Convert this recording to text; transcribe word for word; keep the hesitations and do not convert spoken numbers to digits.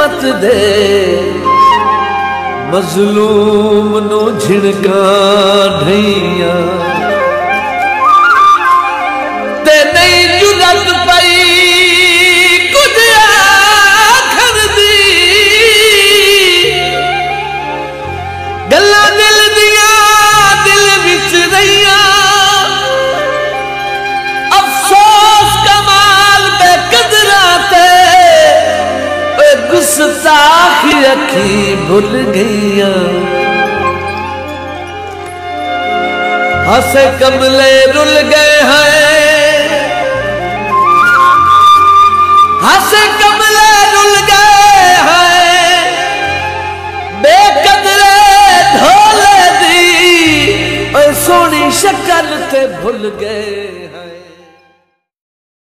मत दे मजलूम नो झिड़का ढैया ते नहीं जुरत पई कुछ आखण दी गल्लां दिल दिया दिल विच रहिया अफसोस कमाल बेकदरा ते गुस्ताख अखी भूल गईया हंसे कमले रुल गए हैं हंसे कमले रुल गए हैं बेकदरे ढोले दी और सोनी शक्ल ते भूल गए।